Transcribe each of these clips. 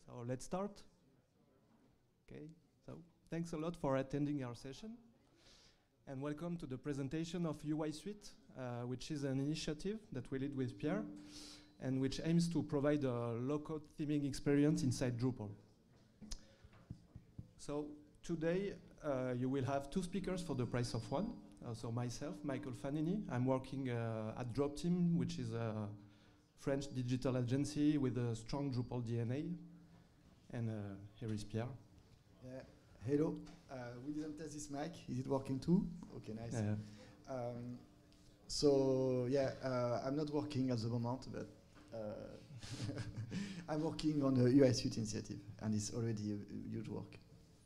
So let's start. Okay, so thanks a lot for attending our session. And welcome to the presentation of UI Suite, which is an initiative that we lead with Pierre, and which aims to provide a low-code theming experience inside Drupal. So today, you will have two speakers for the price of one. So myself, Michael Fanini. I'm working at Dropteam, which is a French digital agency with a strong Drupal DNA. And here is Pierre. Yeah. Hello. We didn't test this mic. Is it working too? Okay, nice. I'm not working at the moment, but I'm working on the UI Suite initiative, and it's already a huge work.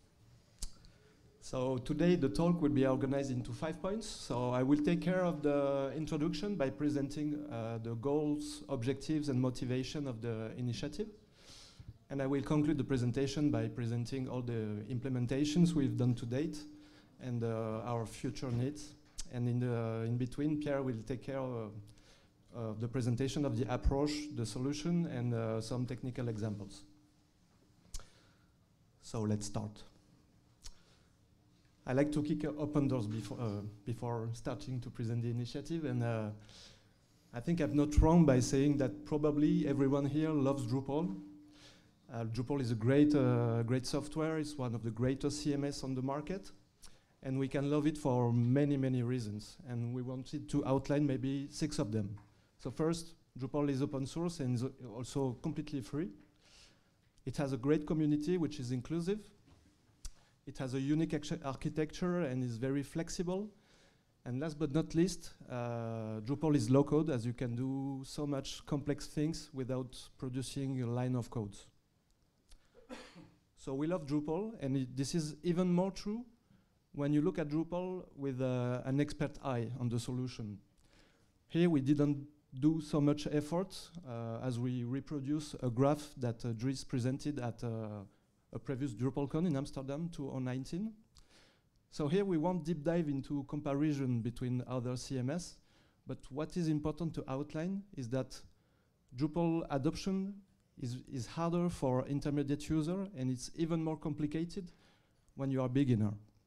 So today the talk will be organized into 5 points. So I will take care of the introduction by presenting the goals, objectives, and motivation of the initiative. And I will conclude the presentation by presenting all the implementations we've done to date and our future needs. And in between, Pierre will take care of the presentation of the approach, the solution, and some technical examples. So let's start. I like to kick open doors before starting to present the initiative, and I think I'm not wrong by saying that probably everyone here loves Drupal. Drupal is a great software. It's one of the greatest CMS on the market, and we can love it for many, many reasons. And we wanted to outline maybe 6 of them. So first, Drupal is open source and is also completely free. It has a great community, which is inclusive. It has a unique architecture and is very flexible. And last but not least, Drupal is low code, as you can do so much complex things without producing a line of code. So we love Drupal, and this is even more true when you look at Drupal with an expert eye on the solution. Here we didn't do so much effort as we reproduce a graph that Dries presented at a previous DrupalCon in Amsterdam 2019. So here we won't deep dive into comparison between other CMS, but what is important to outline is that Drupal adoption is harder for intermediate user, and it's even more complicated when you are a beginner.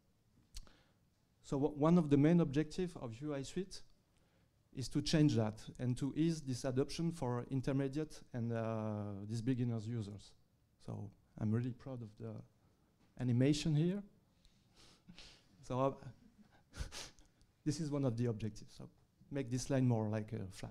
So one of the main objectives of UI Suite is to change that and to ease this adoption for intermediate and these beginners users. So I'm really proud of the animation here. So this is one of the objectives. So make this line more like flat.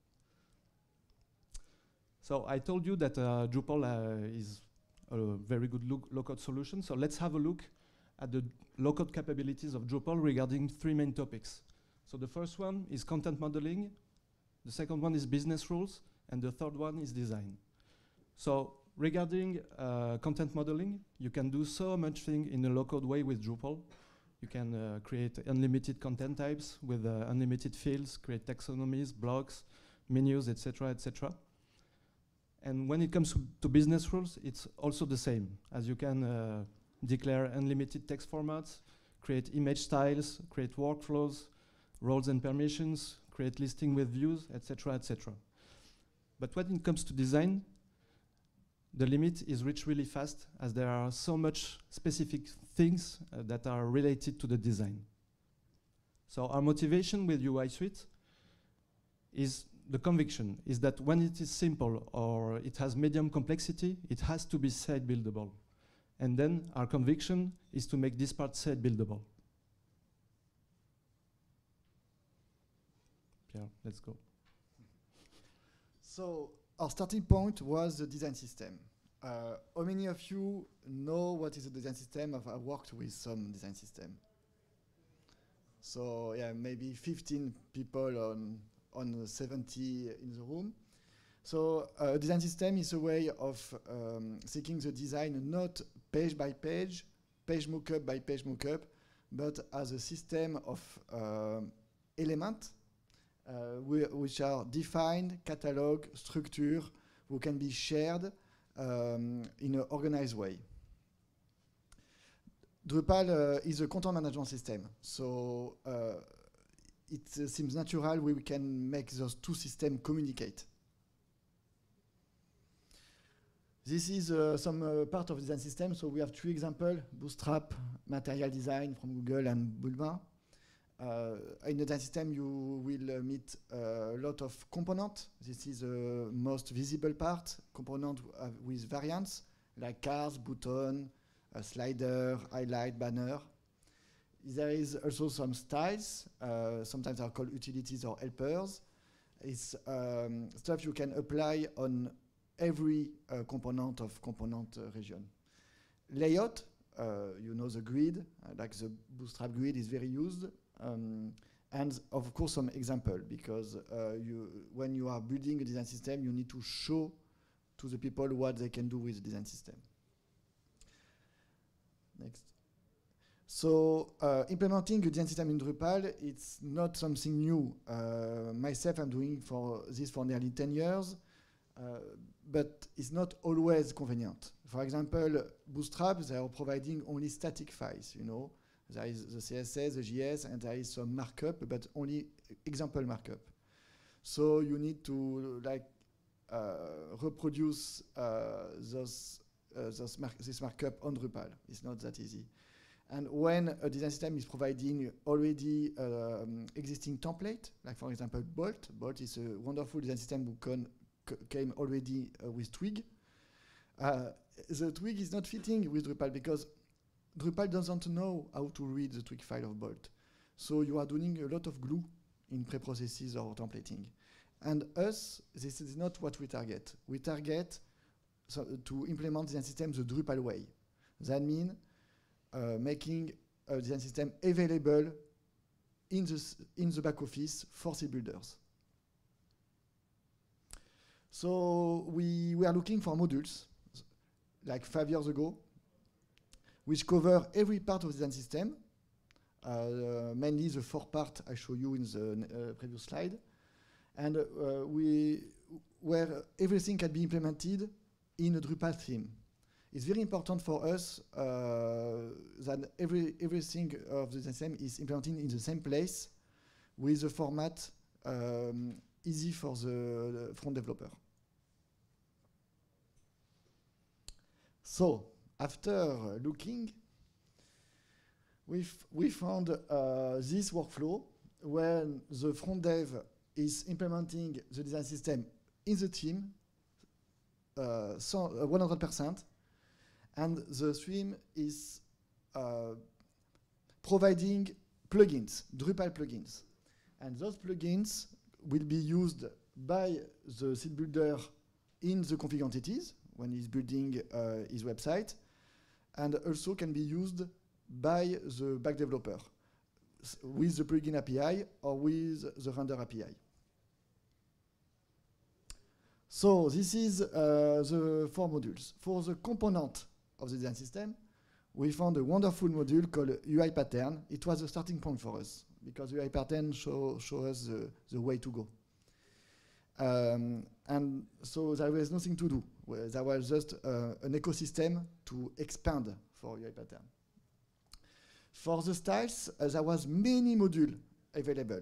So I told you that Drupal is a very good low-code solution. So let's have a look at the low-code capabilities of Drupal regarding 3 main topics. So the first one is content modeling, the second one is business rules, and the third one is design. So regarding content modeling, you can do so much thing in a low-code way with Drupal. You can create unlimited content types with unlimited fields, create taxonomies, blocks, menus, etc., etc. And when it comes to business rules, it's also the same, as you can declare unlimited text formats, create image styles, create workflows, roles and permissions, create listing with views, etc., etc. But when it comes to design, the limit is reached really fast, as there are so much specific things that are related to the design. So our motivation with UI Suite is the conviction is that when it is simple or it has medium complexity, it has to be site buildable. And then our conviction is to make this part site buildable. Pierre, let's go. So our starting point was the design system. How many of you know what is a design system? I've worked with some design system. So yeah, maybe 15 people on 70 in the room. So a design system is a way of seeking the design not page by page, page mockup by page mockup, but as a system of elements which are defined, catalog, structure, who can be shared in an organized way. Drupal is a content management system, so it seems natural we can make those 2 systems communicate. This is some part of the design system. So we have 3 examples: Bootstrap, Material Design from Google, and Bulma. In the design system, you will meet a lot of components. This is the most visible part, component with variants, like cars, button, a slider, highlight, banner. There is also some styles. Sometimes they are called utilities or helpers. It's stuff you can apply on every component of component region. Layout, you know the grid, like the Bootstrap grid is very used. And of course some example, because when you are building a design system, you need to show to the people what they can do with the design system. Next. So implementing a design system in Drupal, it's not something new. Myself, I'm doing this for nearly 10 years, but it's not always convenient. For example, Bootstrap, they are providing only static files, you know. There is the CSS, the JS, and there is some markup, but only example markup. So you need to reproduce this markup on Drupal. It's not that easy. And when a design system is providing already existing template, like for example Bolt. Bolt is a wonderful design system who came already with Twig. The Twig is not fitting with Drupal because Drupal doesn't know how to read the Twig file of Bolt. So you are doing a lot of glue in preprocesses or templating. And us, this is not what we target. We target to implement design system the Drupal way. That means making a design system available in the back office for C builders. So we are looking for modules, like 5 years ago, which cover every part of the design system, mainly the 4 parts I show you in the previous slide, and where everything can be implemented in a Drupal theme. It's very important for us that everything of the design system is implemented in the same place with the format easy for the front developer. So, after looking, we found this workflow where the front dev is implementing the design system in the team, 100%, and the theme is providing plugins, Drupal plugins. And those plugins will be used by the seed builder in the config entities when he's building his website, and also can be used by the back developer with the plugin API or with the render API. So this is the 4 modules. For the component of the design system, we found a wonderful module called UI pattern. It was a starting point for us because UI pattern show us the way to go. And so there was nothing to do. There was just an ecosystem to expand for UI pattern. For the styles, there was many modules available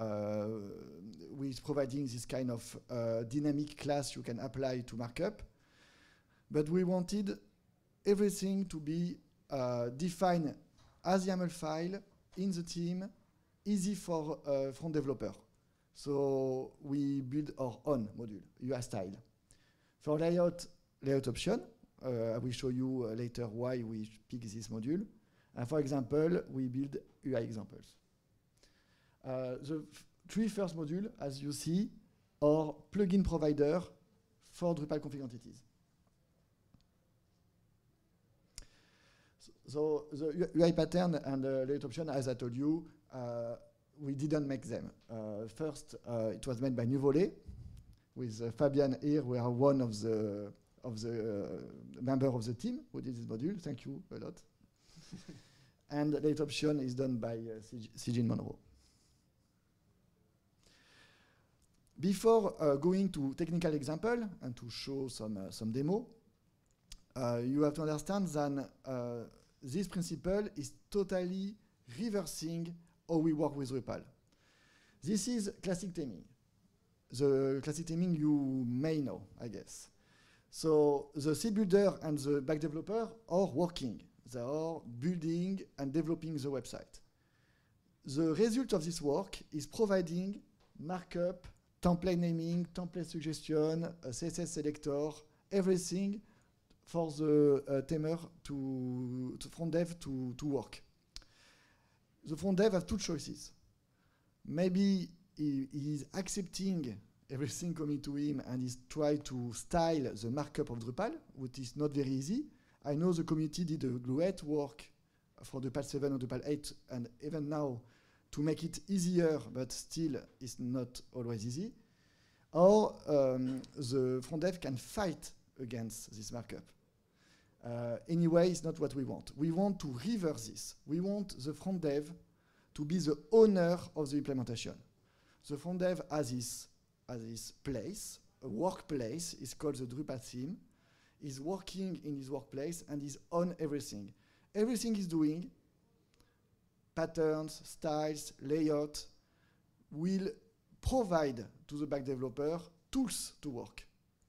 with providing this kind of dynamic class you can apply to markup. But we wanted everything to be defined as YAML file in the team, easy for front developer. So we build our own module, UI style. For layout option, I will show you later why we pick this module. And for example, we build UI examples. The 3 first modules, as you see, are plugin provider for Drupal config entities. So the UI pattern and layout option, as I told you, we didn't make them. First, it was made by Nuvolet. With Fabian here, we are one of the member of the team who did this module. Thank you a lot. And the layout option is done by Sigyn Monroe. Before going to technical example and to show some demo, you have to understand that this principle is totally reversing how we work with Drupal. This is classic theming. The classic theming you may know, I guess. So the C builder and the back developer are working. They are building and developing the website. The result of this work is providing markup, template naming, template suggestion, a CSS selector, everything for the tamer to front dev to work. The front dev has two choices. Maybe he is accepting everything coming to him and is trying to style the markup of Drupal, which is not very easy. I know the community did a great work for Drupal 7 or Drupal 8, and even now to make it easier, but still it's not always easy. Or the front dev can fight against this markup. Anyway, it's not what we want. We want to reverse this. We want the front dev to be the owner of the implementation. The front dev has this place, a workplace, it's called the Drupal theme. Is working in his workplace and is on everything. Everything he's doing, patterns, styles, layout, will provide to the back developer tools to work.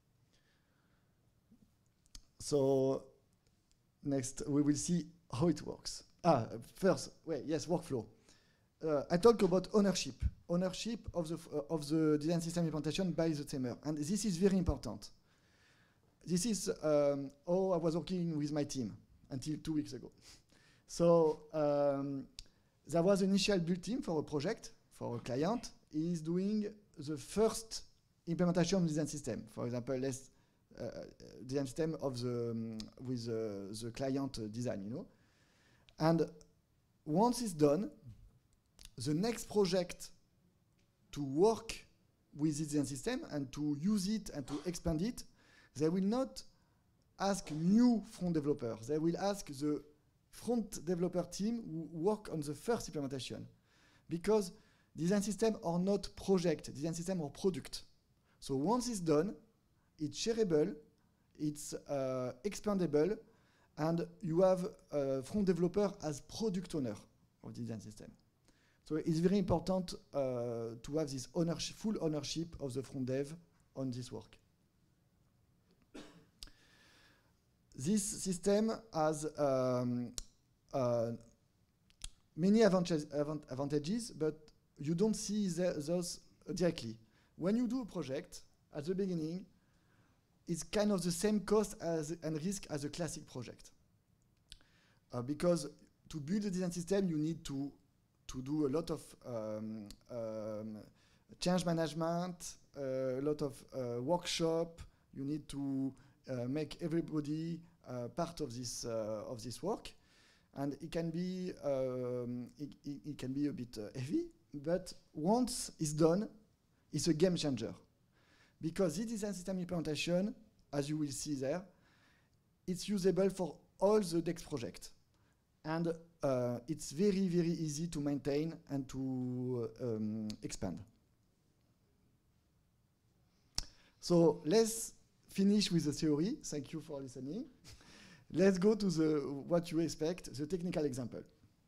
So next we will see how it works. First, workflow. I talked about ownership of the design system implementation by the tamer, and this is very important. This is how I was working with my team until 2 weeks ago. So there was an initial build team for a project, for a client. He is doing the first implementation of the design system. For example, design system of with the client design, you know. And once it's done, the next project to work with this design system and to use it and to expand it, they will not ask new front developers. They will ask the front developer team who work on the first implementation. Because design systems are not project, design systems are product. So once it's done, it's shareable, it's expandable, and you have a front developer as product owner of the design system. So it's very important to have this ownership, full ownership of the front dev on this work. This system has many advantages, but you don't see those directly. When you do a project, at the beginning, it's kind of the same cost and risk as a classic project. Because to build a design system, you need to do a lot of change management, a lot of workshop. You need to make everybody part of this work, and it can be a bit heavy. But once it's done, it's a game changer, because this design system implementation, as you will see there, it's usable for all the next project, and it's very, very easy to maintain and to expand. So let's finish with the theory. Thank you for listening. Let's go to what you expect, the technical example.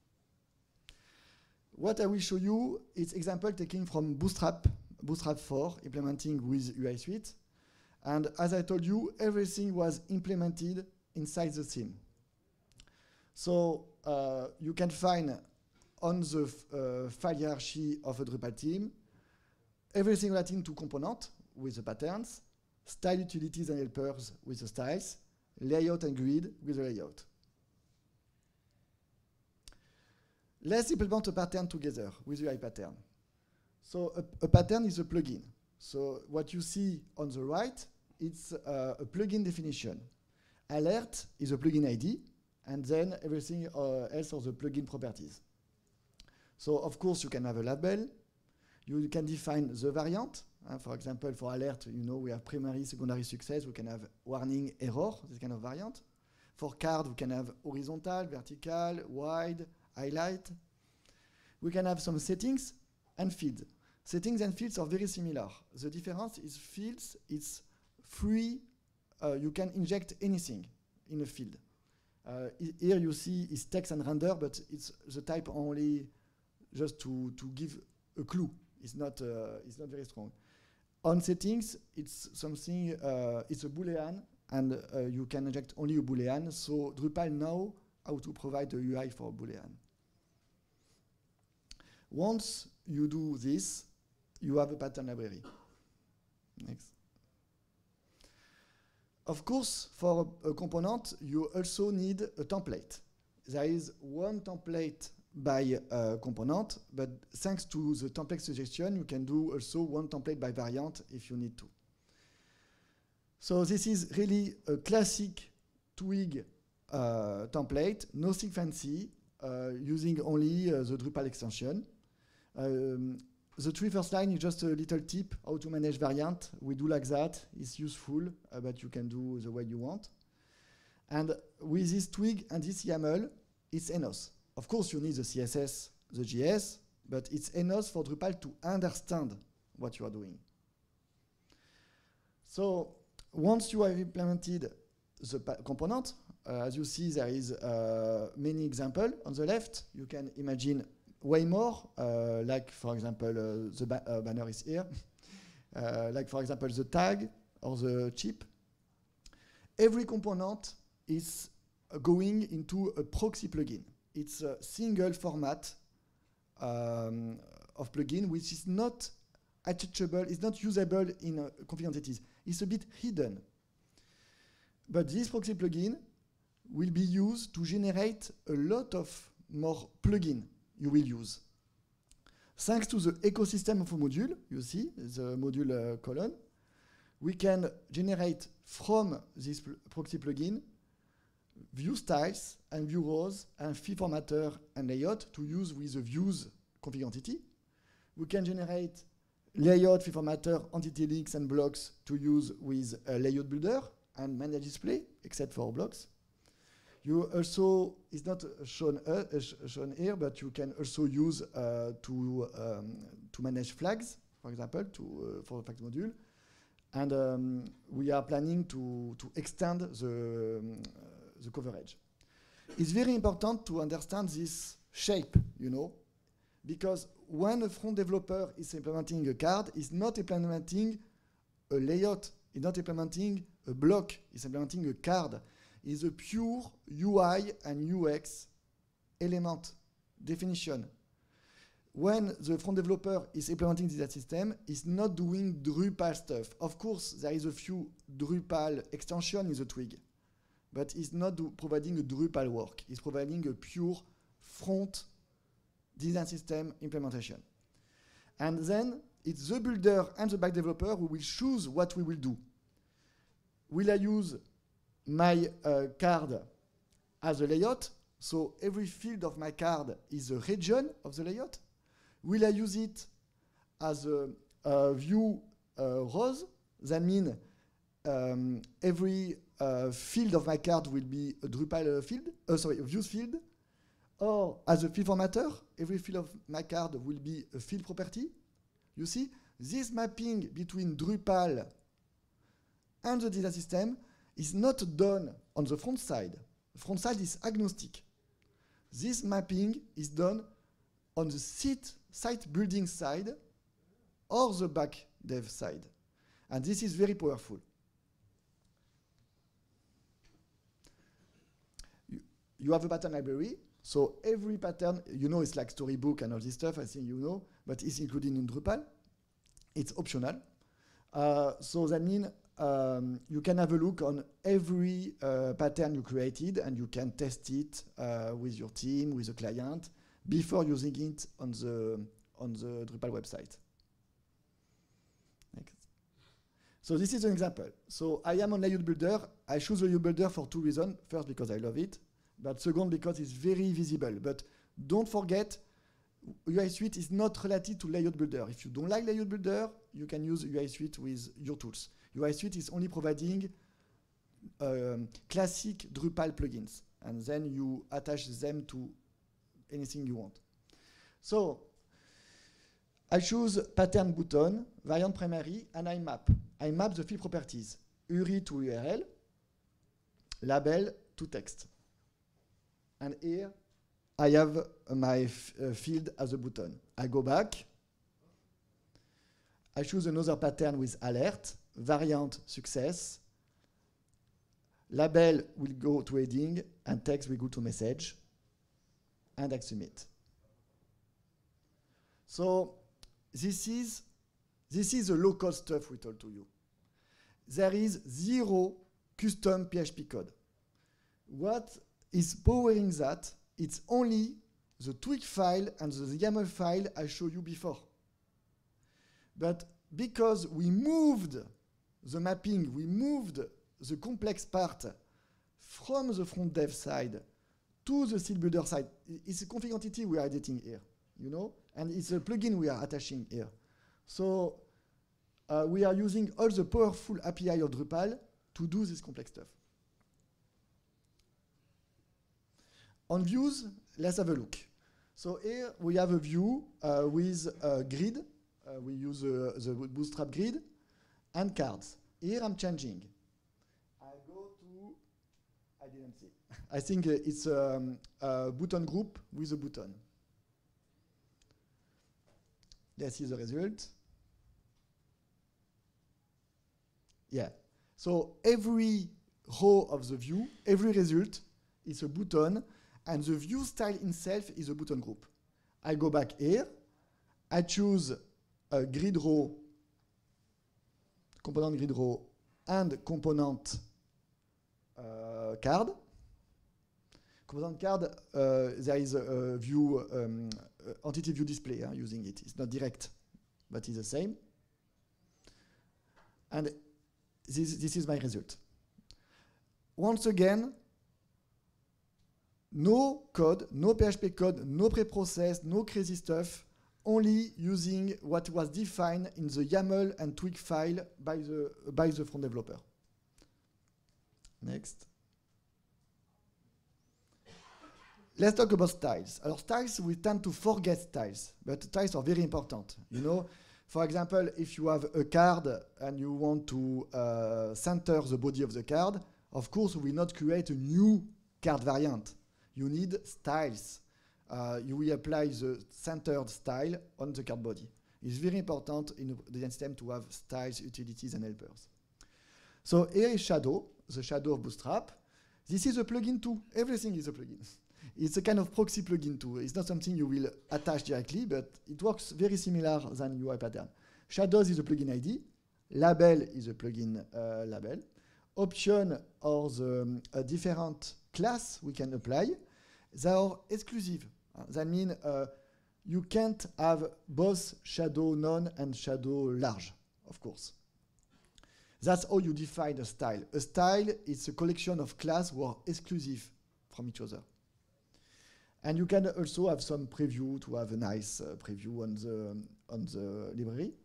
What I will show you is example taken from Bootstrap 4, implementing with UI Suite. And as I told you, everything was implemented inside the theme. So you can find on the file hierarchy of a Drupal theme everything relating to component with the patterns, style utilities and helpers with the styles, layout and grid with the layout. Let's implement a pattern together with UI pattern. So a pattern is a plugin. So what you see on the right, it's a plugin definition. Alert is a plugin ID, and then everything else are the plugin properties. So of course you can have a label. You can define the variant. For example, for alert, you know, we have primary, secondary success. We can have warning, error, this kind of variant. For card, we can have horizontal, vertical, wide, highlight. We can have some settings and fields. Settings and fields are very similar. The difference is fields, it's free. You can inject anything in a field. Here you see it's text and render, but it's the type only just to give a clue. It's not very strong. On settings, it's something, it's a Boolean, and you can inject only a Boolean. So Drupal know how to provide a UI for a Boolean. Once you do this, you have a pattern library. Next. Of course, for a component, you also need a template. There is one template by component, but thanks to the template suggestion, you can do also one template by variant if you need to. So this is really a classic Twig template, nothing fancy, using only the Drupal extension. The 3 first line is just a little tip how to manage variant. We do like that. It's useful, but you can do the way you want. And with this Twig and this YAML, it's enough. Of course, you need the CSS, the JS, but it's enough for Drupal to understand what you are doing. So once you have implemented the component, as you see, there is many examples on the left. You can imagine way more, like for example, the banner is here, like for example, the tag or the chip. Every component is going into a proxy plugin. It's a single format of plugin which is not attachable, it's not usable in config entities. It's a bit hidden. But this proxy plugin will be used to generate a lot of more plugins you will use. Thanks to the ecosystem of a module, you see, the module column, we can generate from this proxy plugin view styles and view rows and fee formatter and layout to use with the views config entity. We can generate layout, fee formatter, entity links and blocks to use with a layout builder and manage display, except for blocks. You also, it's not shown here, but you can also use to manage flags, for example, for the flags module. And we are planning to extend the coverage. It's very important to understand this shape, you know, because when a front developer is implementing a card, it's not implementing a layout, it's not implementing a block, it's implementing a card. It's a pure UI and UX element definition. When the front developer is implementing this system, it's not doing Drupal stuff. Of course, there is a few Drupal extensions in the Twig, but it's not providing a Drupal work. It's providing a pure front design system implementation. And then it's the builder and the back developer who will choose what we will do. Will I use my card as a layout? So every field of my card is a region of the layout. Will I use it as a view rows? That means every field of my card will be a Drupal field, a views field. Or as a field formatter, every field of my card will be a field property. You see, this mapping between Drupal and the design system is not done on the front side. The front side is agnostic. This mapping is done on the site building side or the back dev side. And this is very powerful. You have a pattern library. So every pattern, you know, it's like Storybook and all this stuff, I think you know, but it's included in Drupal. It's optional. So that means you can have a look on every pattern you created and you can test it with your team, with the client, before using it on the Drupal website. Next. So this is an example. So I am on Layout Builder. I choose the Layout Builder for 2 reasons. First, because I love it. But second, because it's very visible. But don't forget, UI Suite is not related to Layout Builder. If you don't like Layout Builder, you can use UI Suite with your tools. UI Suite is only providing classic Drupal plugins. And then you attach them to anything you want. So I choose pattern button, variant primary, and I map. I map the field properties. URI to URL, label to text. And here, I have my field as a button. I go back. I choose another pattern with alert, variant success, Label will go to heading, and text will go to message, and I submit. So this is the low-code stuff we told to you. There is zero custom PHP code. What is powering that? It's only the Twig file and the YAML file I showed you before. But because we moved the mapping, we moved the complex part from the front dev side to the style builder side. It's a config entity we are editing here, you know, and it's a plugin we are attaching here. So we are using all the powerful API of Drupal to do this complex stuff. On views, let's have a look. So here we have a view with a grid. We use the Bootstrap grid and cards. Here I'm changing. I go to, I didn't see. I think it's a button group with a button. Let's see the result. Yeah. So every row of the view, every result is a button, and the view style itself is a button group. I go back here. I choose a grid row, component grid row, and component card. Component card, there is a view, entity view display using it. It's not direct, but it's the same. And this is my result. Once again, no code, no PHP code, no preprocess, no crazy stuff, only using what was defined in the YAML and Twig file by the front developer. Next. Let's talk about styles. Styles, we tend to forget styles, but styles are very important. You know, for example, if you have a card and you want to center the body of the card, of course, we will not create a new card variant. You need styles. You will apply the centered style on the card body. It's very important in the design system to have styles, utilities, and helpers. So here is Shadow, the Shadow of Bootstrap. This is a plugin too. Everything is a plugin. It's a kind of proxy plugin too. It's not something you will attach directly, but it works very similar than UI pattern. Shadows is a plugin ID. Label is a plugin label. Option are the different class we can apply. They are exclusive. That means you can't have both shadow none and shadow large, of course. That's how you define a style. A style is a collection of classes who are exclusive from each other. And you can also have some preview to have a nice preview on the library.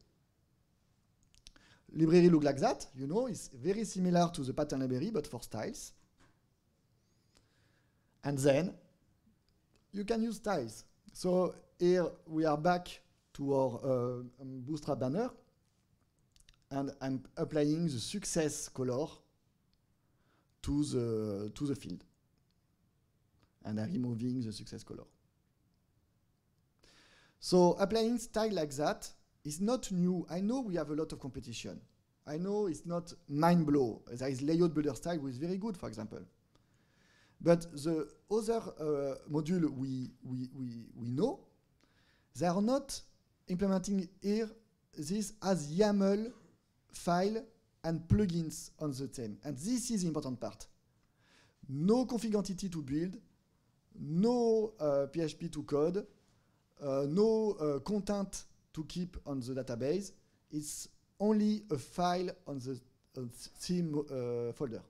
Library look like that, you know, it's very similar to the pattern library, but for styles. And then you can use styles. So here we are back to our Bootstrap banner, and I'm applying the success color to the field. And I'm removing the success color. So applying style like that is not new. I know we have a lot of competition. I know it's not mind blow. There is layout builder style, which is very good, for example. But the other module we know, they are not implementing here this as YAML file and plugins on the theme. And this is the important part. No config entity to build, no PHP to code, no content to keep on the database. It's only a file on the theme folder.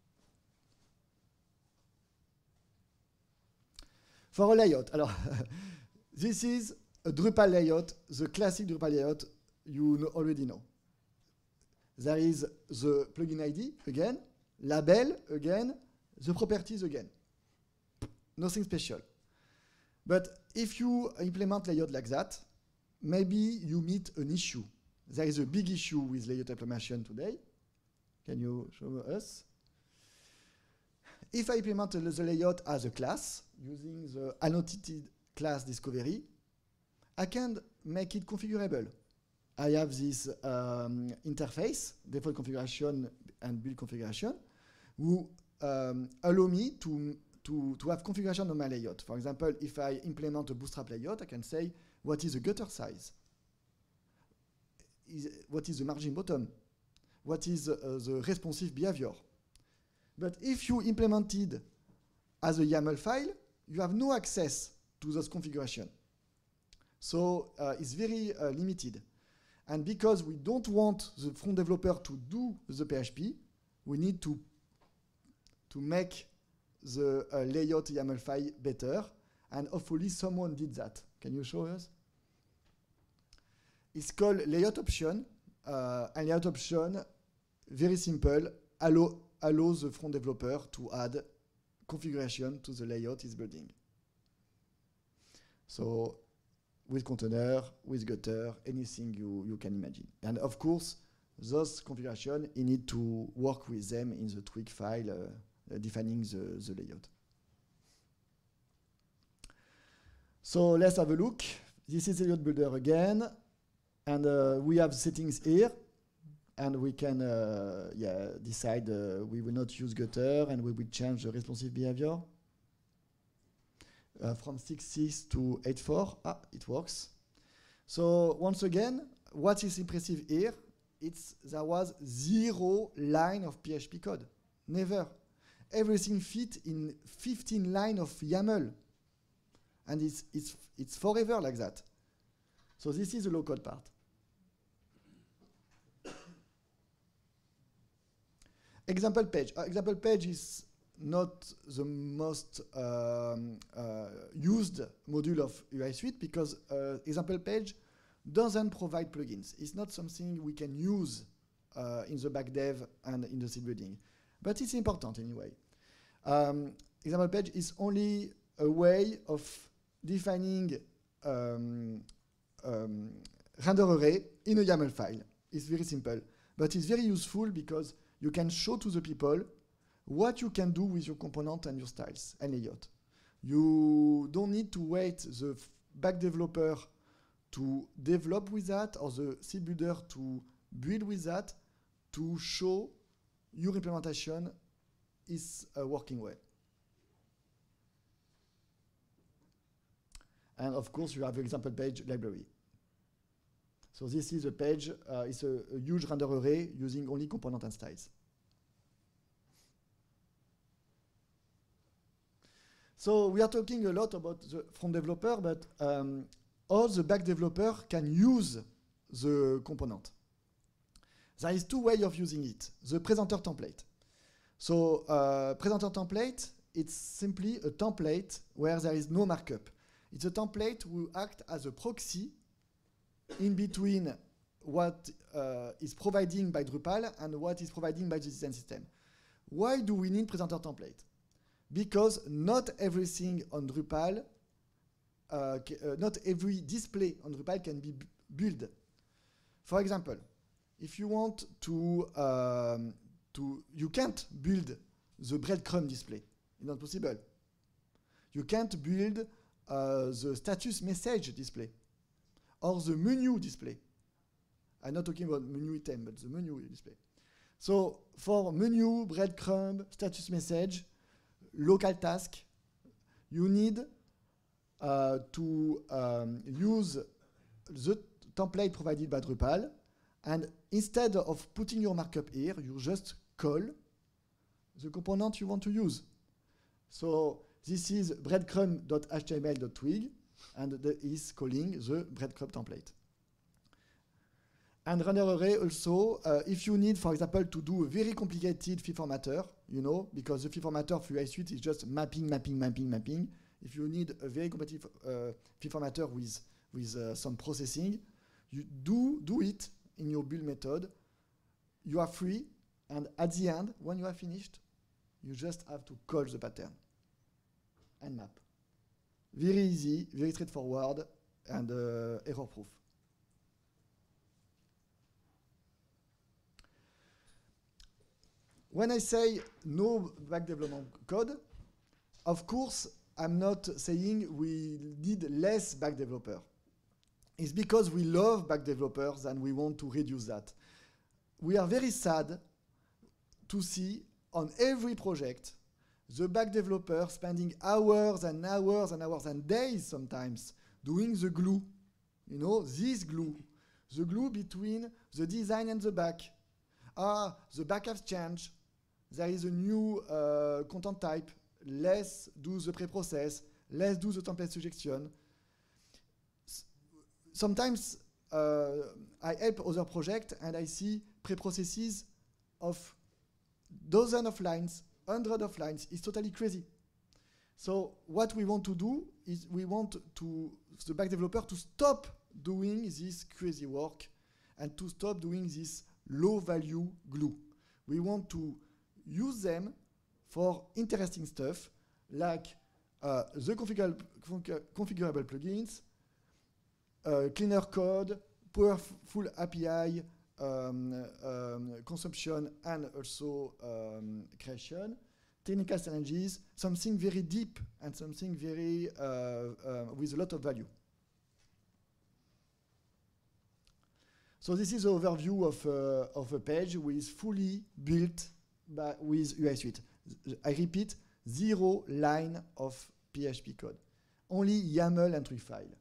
For a layout, alors, this is a Drupal layout, the classic Drupal layout you already know. There is the plugin ID again, label again, the properties again. Nothing special. But if you implement layout like that, maybe you meet an issue. There is a big issue with layout implementation today. Can you show us? If I implement the layout as a class, using the annotated class discovery, I can make it configurable. I have this interface, default configuration and build configuration, who allow me to have configuration of my layout. For example, if I implement a Bootstrap layout, I can say, what is the gutter size? What is the margin bottom? What is the responsive behavior? But if you implemented as a YAML file, you have no access to those configuration. So it's very limited. And because we don't want the front developer to do the PHP, we need to make the layout YAML file better. And hopefully someone did that. Can you show us? It's called layout option. And layout option, very simple, allows the front developer to add configuration to the layout he's building. So with container, with gutter, anything you can imagine. And of course, those configuration, you need to work with them in the twig file defining the layout. So let's have a look. This is the layout builder again. And we have settings here. And we can decide we will not use gutter and we will change the responsive behavior. From 6.6 to 8.4, it works. So once again, what is impressive here, there was 0 line of PHP code, never. Everything fit in 15 lines of YAML. And it's forever like that. So this is the low code part. Example page. Example page is not the most used module of UI Suite because example page doesn't provide plugins. It's not something we can use in the back dev and in the seed building. But it's important anyway. Example page is only a way of defining render array in a YAML file. It's very simple. But it's very useful because you can show to the people what you can do with your component and your styles and layout. You don't need to wait the back developer to develop with that or the seed builder to build with that to show your implementation is working well. And of course, you have the example page library. So this is a page, it's a huge render array using only component and styles. So we are talking a lot about the front developer, but all the back developer can use the component. There is 2 ways of using it. The presenter template. So presenter template, it's simply a template where there is no markup. It's a template who acts as a proxy in between what is providing by Drupal and what is providing by the design system. Why do we need presenter template? Because not everything on Drupal, not every display on Drupal can be built. For example, if you want you can't build the breadcrumb display. It's not possible. You can't build the status message display or the menu display. I'm not talking about menu item, but the menu display. So for menu, breadcrumb, status message, local task, you need to use the template provided by Drupal, and instead of putting your markup here, you just call the component you want to use. So this is breadcrumb.html.twig, and that is calling the breadcrumb template. And render array also, if you need, for example, to do a very complicated fee formatter, you know, because the fee formatter for UI Suite is just mapping. If you need a very complicated fee formatter with some processing, you do it in your build method. You are free, and at the end, when you are finished, you just have to call the pattern and map. Very easy, very straightforward, and error-proof. When I say no back development code, of course, I'm not saying we need less back developer. It's because we love back developers and we want to reduce that. We are very sad to see on every project, the back developer spending hours and hours and hours and days sometimes doing the glue. You know, this glue. The glue between the design and the back. The back has changed. There is a new content type. Let's do the pre-process. Let's do the template suggestion. Sometimes I help other projects and I see pre-processes of dozens of lines, hundreds of lines. It's totally crazy. So what we want to do is we want the back developer to stop doing this crazy work and to stop doing this low-value glue. We want to use them for interesting stuff like the configurable plugins, cleaner code, powerful API, consumption and also creation, technical challenges, something very deep and something very with a lot of value. So this is the overview of a page with fully built with UI Suite. I repeat, 0 line of PHP code, only YAML entry file.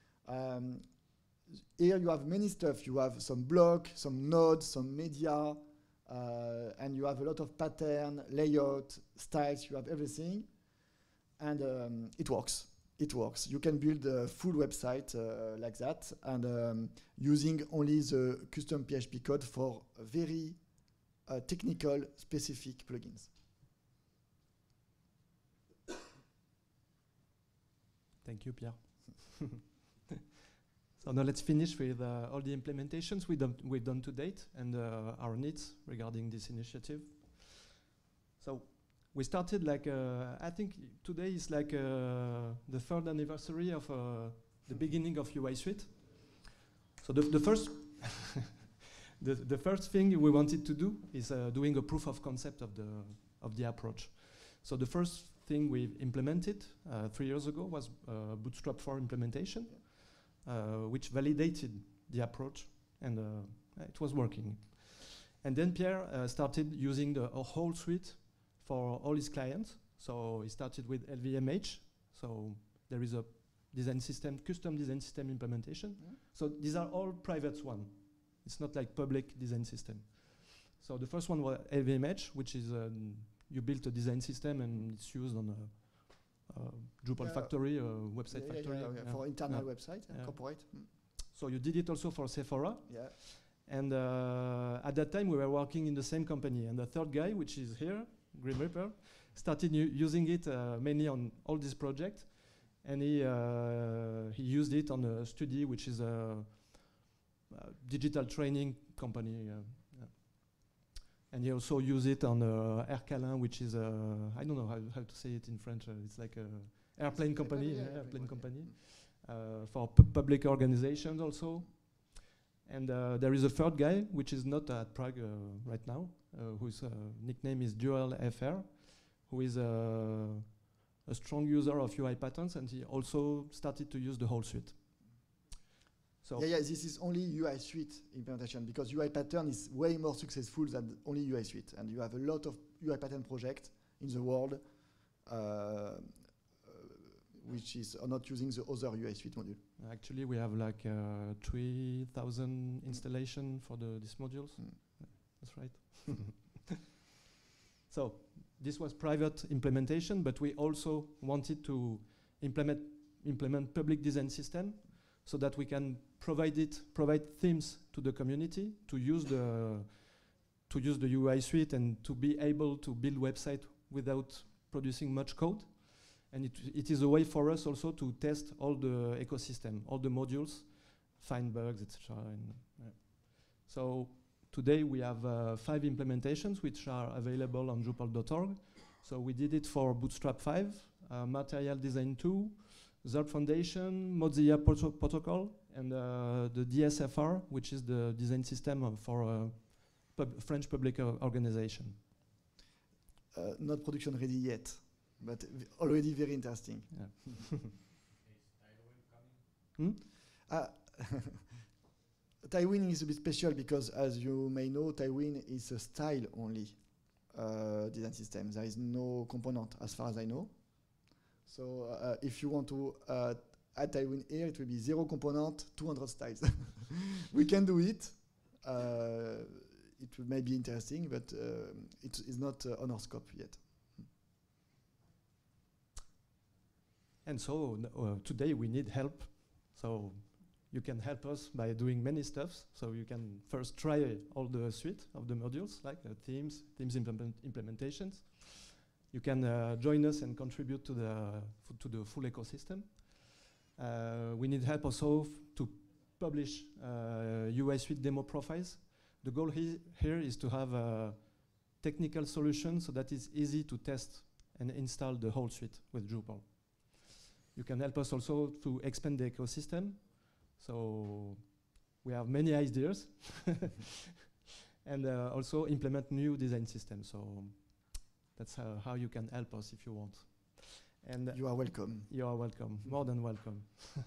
Here you have many stuff. You have some block, some nodes, some media, and you have a lot of pattern, layout, styles. You have everything, and it works. It works. You can build a full website like that, and using only the custom PHP code for very technical, specific plugins. Thank you, Pierre. So now let's finish with all the implementations we've done to date and our needs regarding this initiative. So we started like, I think today is like the 3rd anniversary of the beginning of UI Suite. So the first the first thing we wanted to do is doing a proof of concept of the approach. So the first thing we implemented 3 years ago was Bootstrap 4 implementation, which validated the approach, and it was working. And then Pierre started using the whole suite for all his clients. So he started with LVMH. So there is a design system, custom design system implementation. Mm-hmm. So these are all private ones. It's not like public design system. So the first one was LVMH, which is you built a design system and it's used on a Drupal factory, website factory. For internal website, corporate. So you did it also for Sephora. Yeah. And at that time we were working in the same company. And the third guy, which is here, Grim Reaper, started using it mainly on all these projects. And he used it on a study, which is a digital training company. And he also used it on Air Calin, which is I don't know how to say it in French. It's like an airplane company, airplane company, for public organizations also. And there is a third guy, which is not at Prague right now, whose nickname is Dual FR, who is a strong user of UI patterns, and he also started to use the whole suite. So this is only UI Suite implementation, because UI pattern is way more successful than only UI Suite, and you have a lot of UI pattern projects in the world which is not using the other UI Suite module. Actually, we have like 3,000 installation for these modules. That's right. So this was private implementation, but we also wanted to implement public design system so that we can provide themes to the community to use the UI Suite and to be able to build website without producing much code. And it is a way for us also to test all the ecosystem, all the modules, find bugs, etc. So today we have 5 implementations which are available on Drupal.org. So we did it for Bootstrap 5, Material Design 2, Zurb Foundation, Mozilla Protocol, and the DSFR, which is the design system for French public organization. Not production ready yet, but already very interesting. Yeah. Tailwind is a bit special because, as you may know, Tailwind is a style only design system. There is no component as far as I know. So if you want to add Tailwind here, it will be 0 component, 200 styles. We can do it. It may be interesting, but it is not on our scope yet. And so today we need help. So you can help us by doing many stuffs. So you can first try all the suite of the modules, like themes implementations. You can join us and contribute to the full ecosystem. We need help also to publish UI suite demo profiles. The goal here is to have a technical solution so that it's easy to test and install the whole suite with Drupal. You can help us also to expand the ecosystem. So we have many ideas and also implement new design systems. So that's how you can help us if you want. And you are welcome. You are welcome, more than welcome.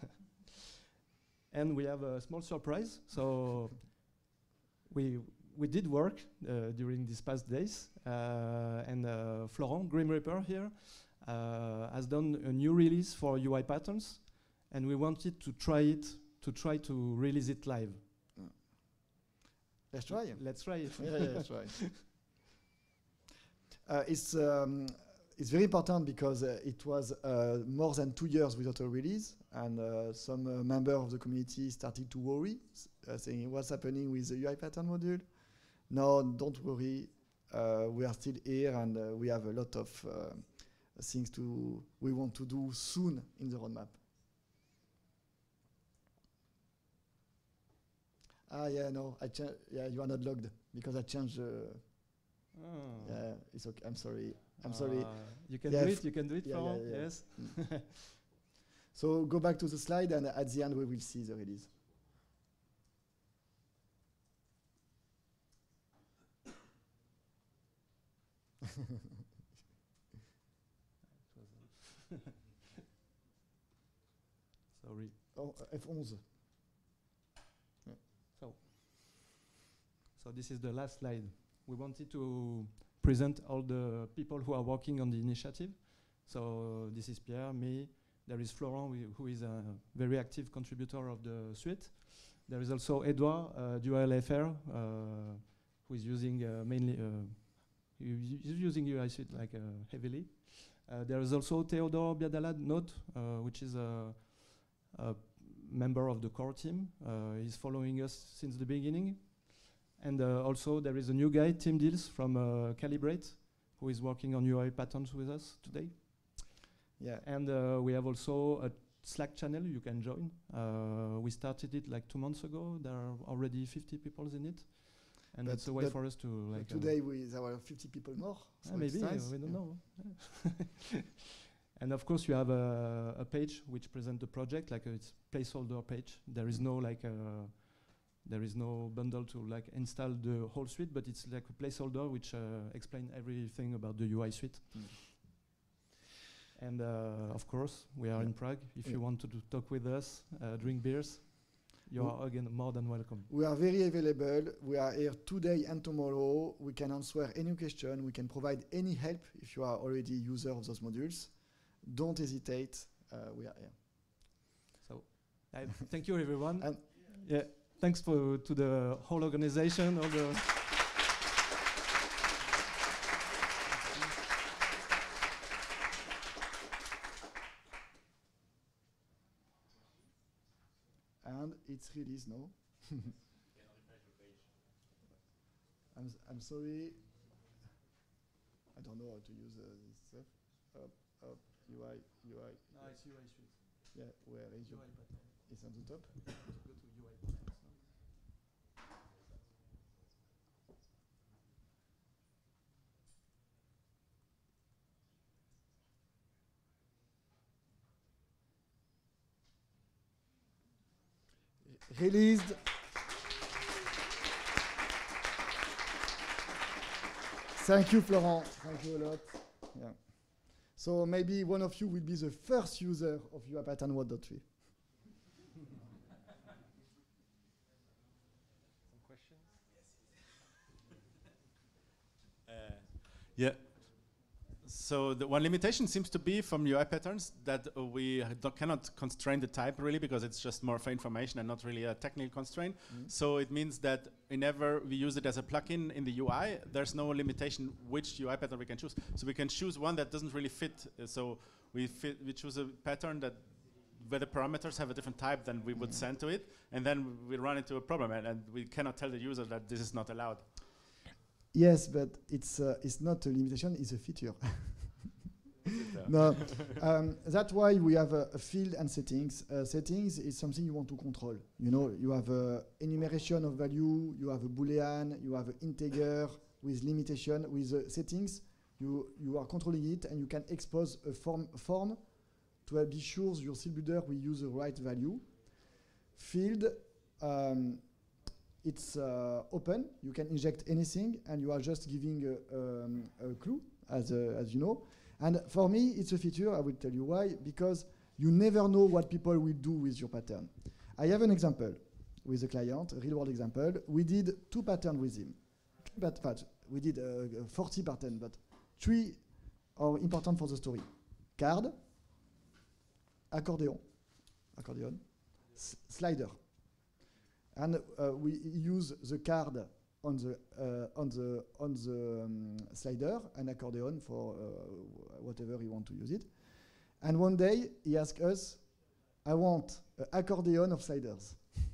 And we have a small surprise. So we did work during these past days, and Florent, Grim Reaper here, has done a new release for UI patterns, and we wanted to try to release it live. Let's try. Let's try it. Yeah, let's try. It's very important because it was more than 2 years without a release, and some member of the community started to worry, saying, what's happening with the UI pattern module? No, don't worry. We are still here, and we have a lot of things we want to do soon in the roadmap. Yeah, no, yeah, you are not logged because I changed. Yeah, it's okay. I'm sorry. I'm sorry. You can do it. You can do it, yeah, Florent. yeah, yeah. Yes. So go back to the slide, and at the end we will see the release. Sorry. Oh, F11. Yeah. So this is the last slide. We wanted to present all the people who are working on the initiative. So this is Pierre, me. There is Florent, who is a very active contributor of the suite. There is also Edouard, DualFR, who is using mainly using UI suite like heavily. There is also Theodore Biadala Note, which is a member of the core team. He's following us since the beginning. And also there is a new guy, Tim Deals from Calibrate, who is working on UI patterns with us today. Yeah. And we have also a Slack channel you can join. We started it like 2 months ago. There are already 50 people in it. And but that's a way for us to like... today there were 50 people more. So maybe, nice. we don't know. And of course you have a page which presents the project, like it's placeholder page. There is no like there is no bundle to like install the whole suite, but it's like a placeholder which explains everything about the UI suite. And of course, we are in Prague. If you want to talk with us, drink beers, you are again more than welcome. We are very available. We are here today and tomorrow. We can answer any question. We can provide any help if you are already a user of those modules. Don't hesitate. We are here. So, thank you, everyone. And yeah, thanks to the whole organization, all the. And it's released now. I'm sorry. I don't know how to use this stuff. Up, UI. No, it's UI suite. Yeah, where is UI pattern. It's on the top. Go to UI patterns now. Released. Thank you, Florent. Thank you a lot. Yeah. So maybe one of you will be the first user of UI pattern 1.3. Some questions? Yeah. So the one limitation seems to be from UI patterns that we cannot constrain the type really, because it's just more for information and not really a technical constraint. So it means that whenever we use it as a plugin in the UI, there's no limitation which UI pattern we can choose. So we can choose one that doesn't really fit. So we choose a pattern that where the parameters have a different type than we would send to it, and then we run into a problem, and we cannot tell the user that this is not allowed. Yes, but it's not a limitation, it's a feature. No, that's why we have a field and settings. Settings is something you want to control. You know, you have a enumeration of value, you have a boolean, you have an integer with limitation. With settings, you are controlling it, and you can expose a form to be sure your seal builder will use the right value. Field, it's open. You can inject anything, and you are just giving a clue, as you know. And for me, it's a feature. I will tell you why. Because you never know what people will do with your pattern. I have an example with a client, a real-world example. We did 2 patterns with him. But we did 40 patterns, but 3 are important for the story. Card, accordion, slider. And we use the card on the slider and accordion for whatever you want to use it. And one day he asked us, I want an accordion of sliders.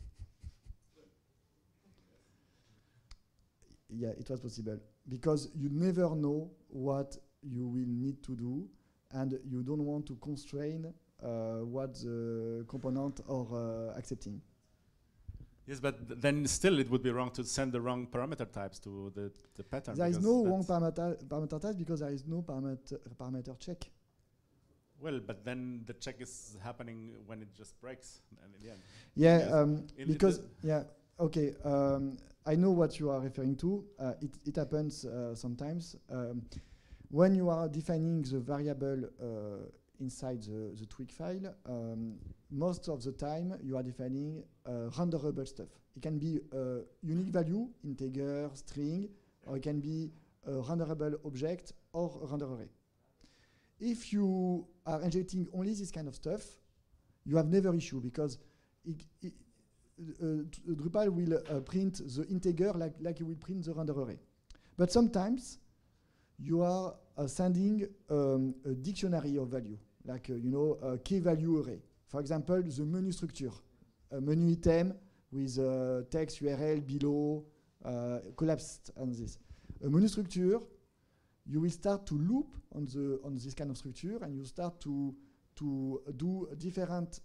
Yeah, it was possible. Because you never know what you will need to do, and you don't want to constrain what the component are accepting. Yes, but then still it would be wrong to send the wrong parameter types to the pattern. There is no wrong parameter type because there is no parameter check. Well, but then the check is happening when it just breaks. And in the end. Yeah, because okay. I know what you are referring to. It happens sometimes when you are defining the variable inside the tweak file. Most of the time, you are defining renderable stuff. It can be a unique value, integer, string, or it can be a renderable object or a render array. If you are injecting only this kind of stuff, you have never issue because Drupal will print the integer like you will print the render array. But sometimes you are sending a dictionary of value, like a key value array. For example, the menu structure, a menu item with text URL below, collapsed on this. A menu structure, you will start to loop on this kind of structure, and you start to do different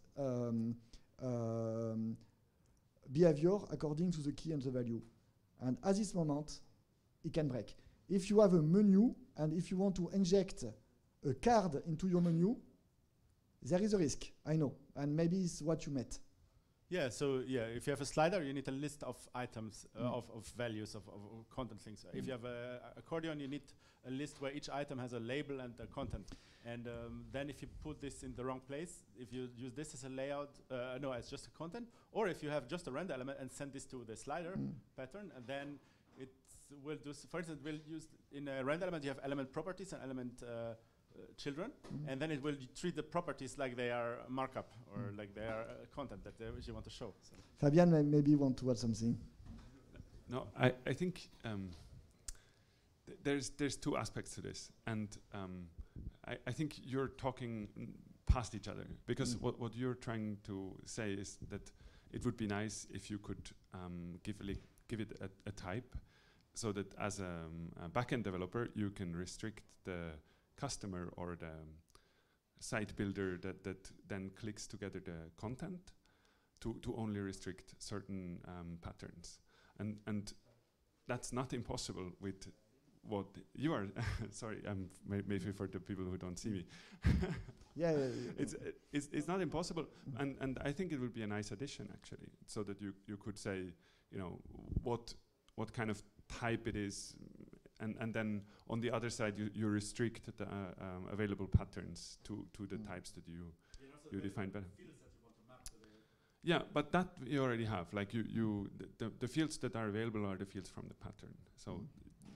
behavior according to the key and the value. And at this moment, it can break. If you have a menu, and if you want to inject a card into your menu, there is a risk, I know, and maybe it's what you met. Yeah, so if you have a slider, you need a list of items, of values, of content things. If you have an accordion, you need a list where each item has a label and a content. And then if you put this in the wrong place, if you use this as a layout, no, as just a content, or if you have just a render element and send this to the slider pattern, and then it will do, for instance, we'll use in a render element, you have element properties and element children, and then it will treat the properties like they are markup or like they are content that you want to show. So. Fabian maybe want to add something. No, I think there's 2 aspects to this, and I think you're talking past each other because what you're trying to say is that it would be nice if you could give it a type, so that as a backend developer you can restrict the customer or the site builder that then clicks together the content to only restrict certain patterns, and that's not impossible with what you are. Sorry, maybe for the people who don't see me. yeah, it's not impossible, and I think it would be a nice addition actually, so that you could say, what kind of type it is. And then on the other side, you restrict the available patterns to the types that you define better. Yeah, but that you already have. Like the fields that are available are the fields from the pattern. So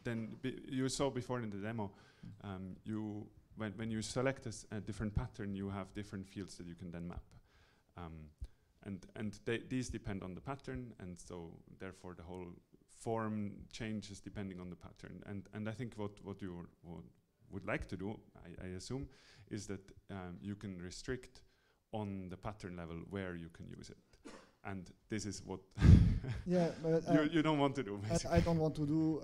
then you saw before in the demo, you when you select a different pattern, you have different fields that you can then map, and these depend on the pattern, and so therefore the whole form changes depending on the pattern. And I think what you would like to do, I assume, is that you can restrict on the pattern level where you can use it. And this is what yeah, but, you don't want to do, basically. I don't want to do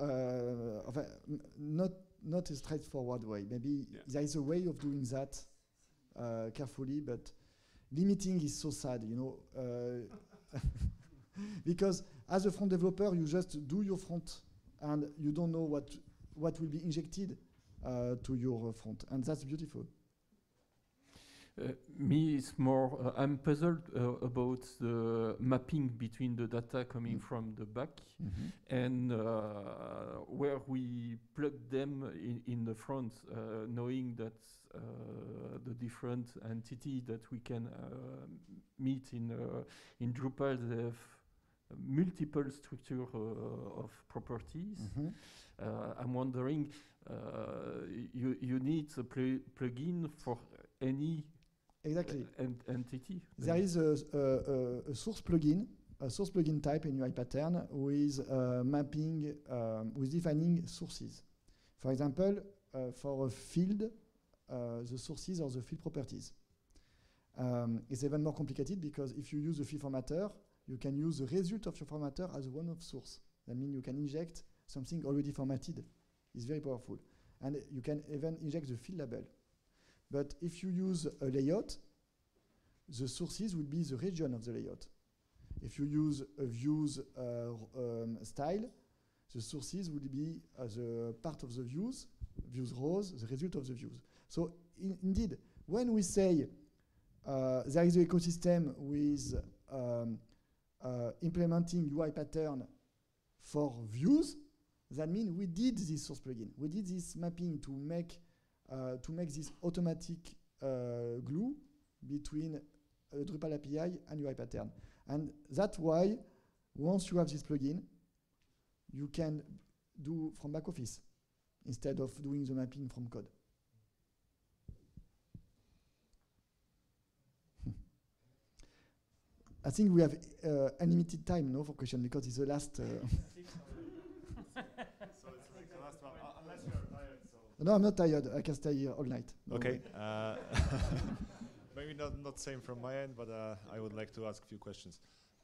not a straightforward way. Maybe there is a way of doing that carefully, but limiting is so sad, you know. Because as a front developer, you just do your front, and you don't know what will be injected to your front, and that's beautiful. Me, it's more, I'm puzzled about the mapping between the data coming from the back and where we plug them in the front, knowing that the different entity that we can meet in Drupal, they have multiple structure of properties. I'm wondering, you need a plugin for any entity. There is a source plugin type in UI pattern with mapping, with defining sources. For example, for a field, the sources are the field properties. It's even more complicated because if you use a field formatter, you can use the result of your formatter as one of source. That means you can inject something already formatted. It's very powerful. And you can even inject the field label. But if you use a layout, the sources will be the region of the layout. If you use a views style, the sources will be the part of the views rows, the result of the views. So indeed, when we say there is an ecosystem with implementing UI pattern for views, that means we did this source plugin. We did this mapping to make this automatic glue between Drupal API and UI pattern. And that's why once you have this plugin, you can do from back office instead of doing the mapping from code. I think we have unlimited time, no, for question, because it's the last. So it's like the last one, unless you're tired. So. No, I'm not tired. I can stay here all night. Okay. Maybe not same from my end, but I would like to ask a few questions.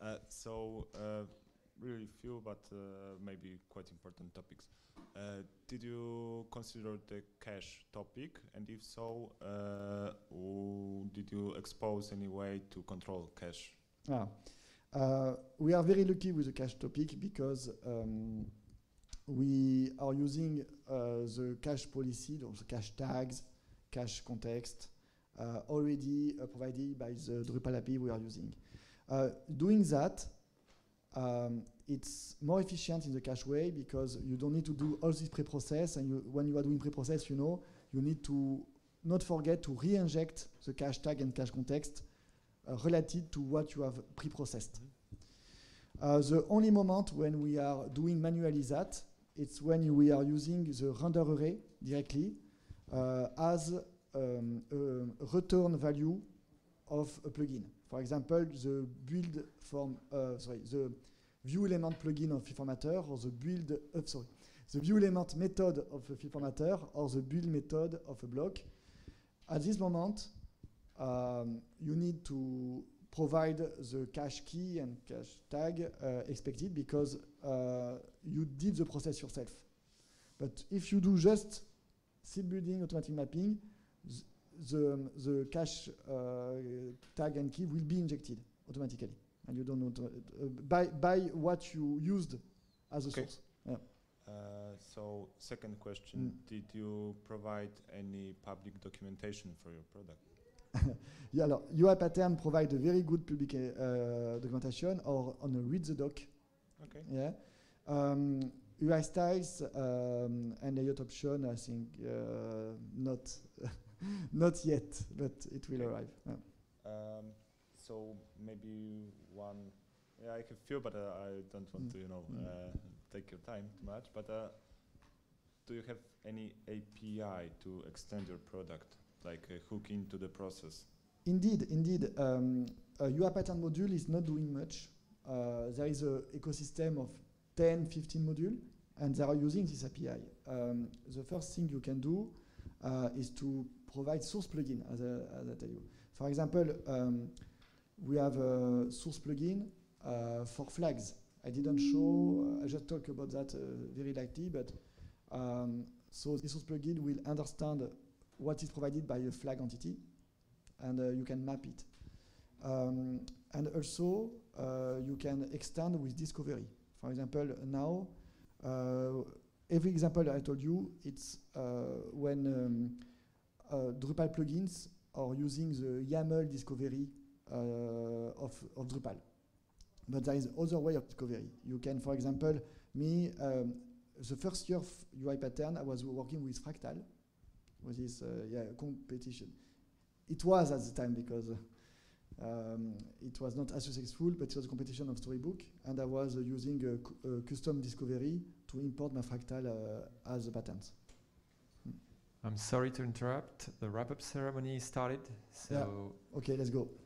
Really few, but maybe quite important topics. Did you consider the cache topic? And if so, did you expose any way to control cache? We are very lucky with the cache topic because we are using the cache policy, or the cache tags, cache context, already provided by the Drupal API we are using. Doing that, it's more efficient in the cache way because you don't need to do all this pre-process, and when you are doing pre-process, you need to not forget to re-inject the cache tag and cache context related to what you have pre-processed. The only moment when we are doing manually that, it's when we are using the render array directly as a return value of a plugin. For example, the build from the view element plugin of field formatter, or the build the view element method of a field formatter, or the build method of a block. At this moment, you need to provide the cache key and cache tag expected because you did the process yourself. But if you do just seed building, automatic mapping, the cache tag and key will be injected automatically, and you don't know by what you used as a source. Yeah. So second question, did you provide any public documentation for your product? Yeah, UI pattern provide a very good public documentation or on a read the doc. Okay. Yeah. UI styles and layout option, I think not not yet, but it will arrive. Yeah. So maybe one. Yeah, I can feel, but I don't want to, take your time too much. But do you have any API to extend your product, like hook into the process? Indeed. A UI pattern module is not doing much. There is an ecosystem of 10, 15 modules, and they are using this API. The first thing you can do is to provide source plugin, as I tell you. For example, we have a source plugin for flags. I didn't show, I just talk about that very lightly, but so this source plugin will understand what is provided by a flag entity, and you can map it. And also, you can extend with discovery. For example, now, every example I told you, it's when Drupal plugins are using the YAML discovery of Drupal. But there is other way of discovery. You can, for example, the first year of UI pattern, I was working with Fractal, with this competition. It was at the time because it was not as successful, but it was a competition of Storybook, and I was using a custom discovery to import my Fractal as a patterns. I'm sorry to interrupt. The wrap-up ceremony started, so yeah. Okay, let's go.